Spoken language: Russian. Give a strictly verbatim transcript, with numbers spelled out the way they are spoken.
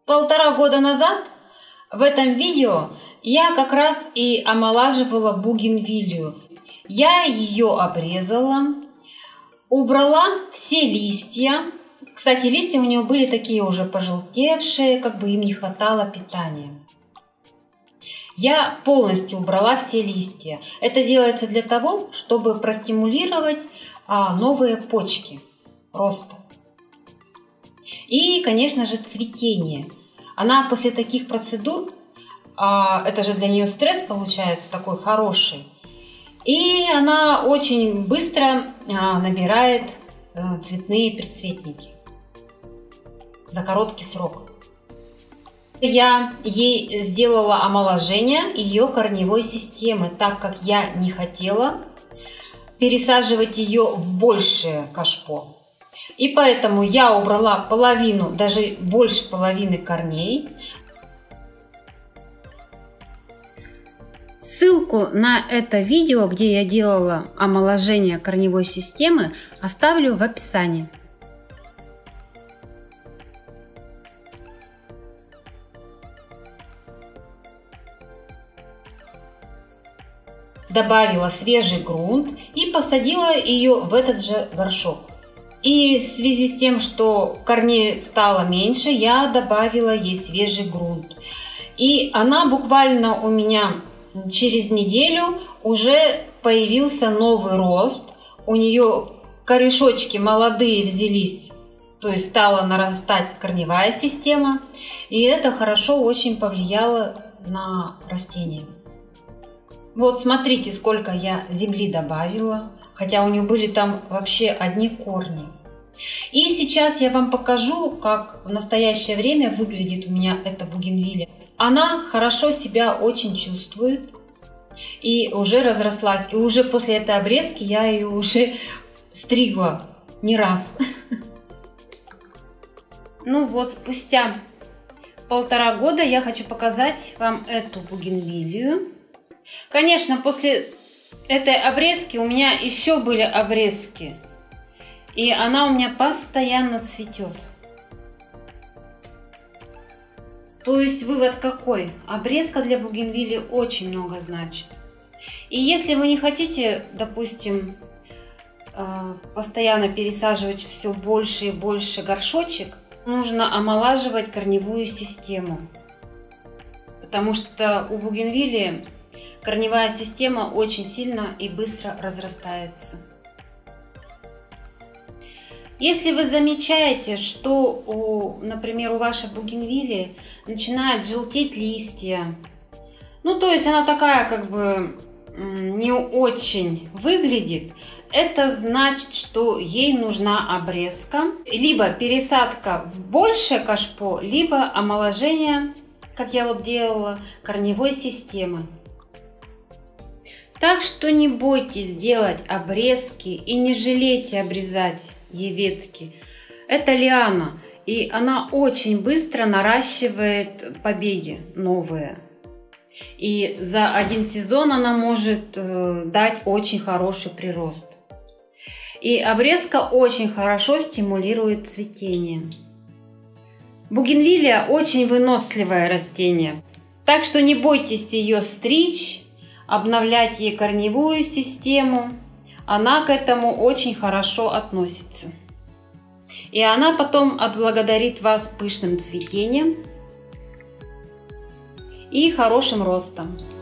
Полтора года назад в этом видео я как раз и омолаживала бугенвиллию. Я ее обрезала, убрала все листья. Кстати, листья у нее были такие уже пожелтевшие, как бы им не хватало питания. Я полностью убрала все листья. Это делается для того, чтобы простимулировать а, новые почки роста. И, конечно же, цветение. Она после таких процедур, а, это же для нее стресс получается такой хороший, и она очень быстро а, набирает а, цветные предцветники за короткий срок. Я ей сделала омоложение ее корневой системы, так как я не хотела пересаживать ее в большее кашпо. И поэтому я убрала половину, даже больше половины корней. Ссылку на это видео, где я делала омоложение корневой системы, оставлю в описании. Добавила свежий грунт и посадила ее в этот же горшок. И в связи с тем, что корней стало меньше, я добавила ей свежий грунт. И она буквально у меня через неделю уже появился новый рост. У нее корешочки молодые взялись, то есть стала нарастать корневая система. И это хорошо очень повлияло на растение. Вот смотрите, сколько я земли добавила. Хотя у нее были там вообще одни корни. И сейчас я вам покажу, как в настоящее время выглядит у меня эта бугенвилия. Она хорошо себя очень чувствует и уже разрослась. И уже после этой обрезки я ее уже стригла не раз. Ну вот, спустя полтора года я хочу показать вам эту бугенвилию. Конечно, после этой обрезки у меня еще были обрезки, и она у меня постоянно цветет. То есть вывод какой? Обрезка для бугенвилии очень много значит. И если вы не хотите, допустим, постоянно пересаживать все больше и больше горшочек, нужно омолаживать корневую систему, потому что у бугенвилии корневая система очень сильно и быстро разрастается. Если вы замечаете, что, у, например, у вашей бугенвилии начинают желтеть листья, ну то есть она такая как бы не очень выглядит, это значит, что ей нужна обрезка, либо пересадка в большее кашпо, либо омоложение, как я вот делала, корневой системы. Так что не бойтесь делать обрезки и не жалейте обрезать ей ветки. Это лиана, и она очень быстро наращивает побеги новые. И за один сезон она может э, дать очень хороший прирост. И обрезка очень хорошо стимулирует цветение. Бугенвилия очень выносливое растение, так что не бойтесь ее стричь, обновлять ей корневую систему. Она к этому очень хорошо относится. И она потом отблагодарит вас пышным цветением и хорошим ростом.